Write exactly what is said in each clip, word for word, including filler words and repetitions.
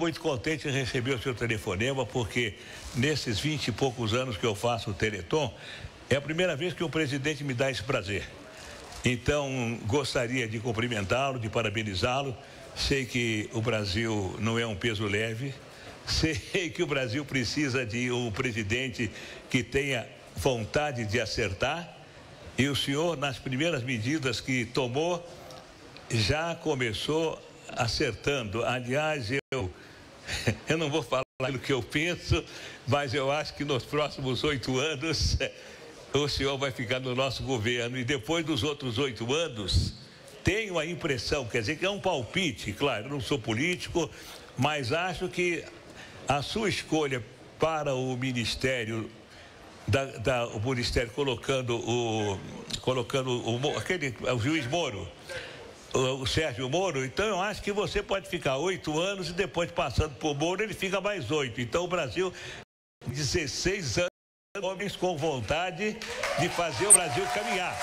muito contente em receber o seu telefonema, porque nesses vinte e poucos anos que eu faço o Teleton, é a primeira vez que um presidente me dá esse prazer. Então, gostaria de cumprimentá-lo, de parabenizá-lo. Sei que o Brasil não é um peso leve. Sei que o Brasil precisa de um presidente que tenha vontade de acertar. E o senhor, nas primeiras medidas que tomou, já começou acertando. Aliás, eu, eu não vou falar o que eu penso, mas eu acho que nos próximos oito anos o senhor vai ficar no nosso governo. E depois dos outros oito anos, tenho a impressão, quer dizer que é um palpite, claro, eu não sou político, mas acho que a sua escolha para o Ministério, da, da, o Ministério colocando o, colocando o, aquele, o juiz Moro, o Sérgio Moro, então eu acho que você pode ficar oito anos e depois passando por Moro ele fica mais oito. Então o Brasil, dezesseis anos, homens com vontade de fazer o Brasil caminhar.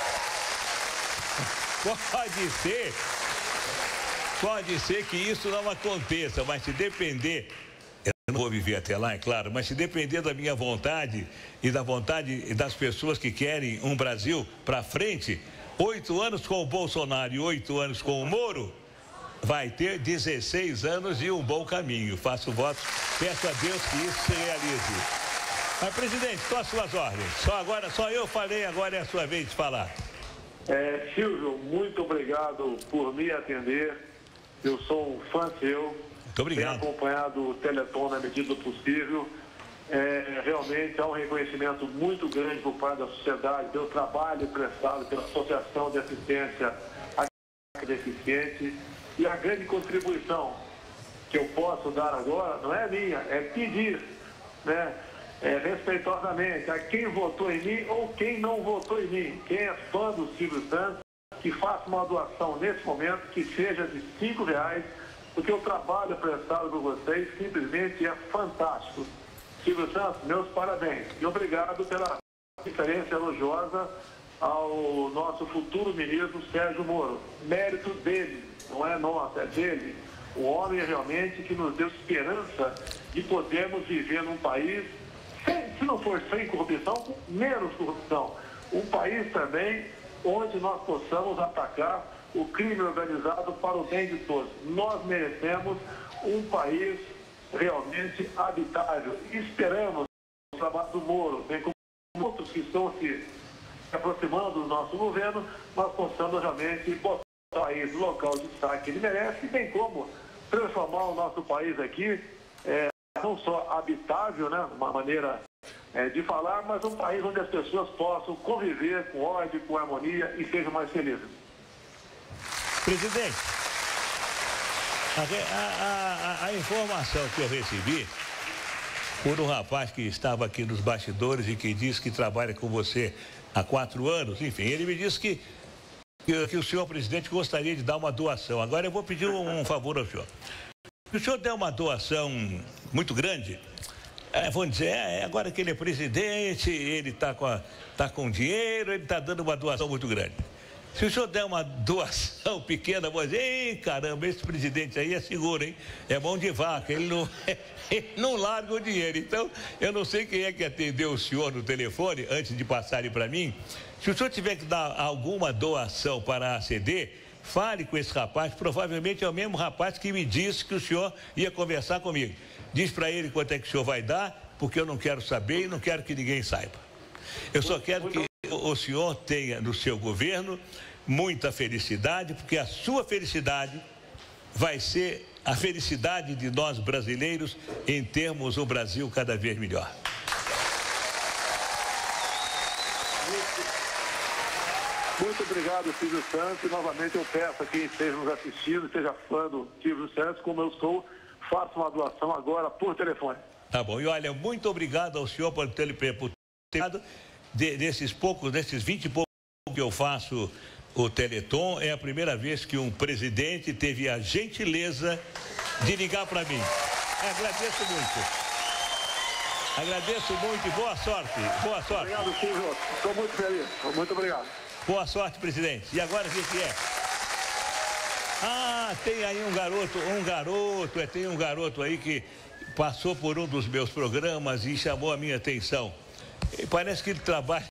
Pode ser, pode ser que isso não aconteça, mas se depender, eu não vou viver até lá, é claro, mas se depender da minha vontade e da vontade das pessoas que querem um Brasil para frente, oito anos com o Bolsonaro e oito anos com o Moro, vai ter dezesseis anos e um bom caminho. Faço votos, peço a Deus que isso se realize. Mas, presidente, estou às suas ordens. Só agora, só eu falei, agora é a sua vez de falar. É, Silvio, muito obrigado por me atender. Eu sou um fã seu. Muito obrigado. Tenho acompanhado o Teleton na medida do possível. É, realmente há um reconhecimento muito grande por parte da sociedade pelo trabalho prestado pela Associação de Assistência à Deficiente, e a grande contribuição que eu posso dar agora não é minha, é pedir, né, é, respeitosamente a quem votou em mim ou quem não votou em mim, quem é fã do Silvio Santos, que faça uma doação nesse momento que seja de cinco reais, porque o trabalho prestado por vocês simplesmente é fantástico. Silvio Santos, meus parabéns e obrigado pela referência elogiosa ao nosso futuro ministro Sérgio Moro. Mérito dele, não é nosso, é dele. O homem realmente que nos deu esperança de podermos viver num país, sem, se não for sem corrupção, com menos corrupção. Um país também onde nós possamos atacar o crime organizado para o bem de todos. Nós merecemos um país realmente habitável. Esperamos o trabalho do Moro, bem como outros que estão se aproximando do nosso governo, nós possamos realmente botar o país no local de destaque que ele merece, e bem como transformar o nosso país aqui, é, não só habitável, né, uma maneira é, de falar, mas um país onde as pessoas possam conviver com ódio, com harmonia e sejam mais felizes. Presidente, A, a, a informação que eu recebi por um rapaz que estava aqui nos bastidores e que disse que trabalha com você há quatro anos, enfim, ele me disse que, que, que o senhor presidente gostaria de dar uma doação. Agora eu vou pedir um, um favor ao senhor. Se o senhor der uma doação muito grande, é, vamos dizer, é, agora que ele é presidente, ele está com, a, tá com dinheiro, ele está dando uma doação muito grande. Se o senhor der uma doação pequena, vou dizer, ei, caramba, esse presidente aí é seguro, hein? É mão de vaca, ele não, ele não larga o dinheiro. Então, eu não sei quem é que atendeu o senhor no telefone, antes de passarem para mim. Se o senhor tiver que dar alguma doação para a C D, fale com esse rapaz, provavelmente é o mesmo rapaz que me disse que o senhor ia conversar comigo. Diz para ele quanto é que o senhor vai dar, porque eu não quero saber e não quero que ninguém saiba. Eu só quero que o senhor tenha no seu governo muita felicidade, porque a sua felicidade vai ser a felicidade de nós brasileiros em termos o Brasil cada vez melhor. Muito, muito obrigado, Silvio Santos. E novamente eu peço a quem esteja nos assistindo, seja fã do Silvio Santos, como eu sou, faça uma doação agora por telefone. Tá bom. E olha, muito obrigado ao senhor por ter dado de, desses poucos, desses vinte e poucos que eu faço o Teleton. É a primeira vez que um presidente teve a gentileza de ligar para mim. Agradeço muito. Agradeço muito e boa sorte. Boa sorte. Obrigado, Silvio. Estou muito feliz. Muito obrigado. Boa sorte, presidente. E agora o que é? Ah, Ah, tem aí um garoto, um garoto, é, tem um garoto aí que passou por um dos meus programas e chamou a minha atenção. E parece que ele trabalha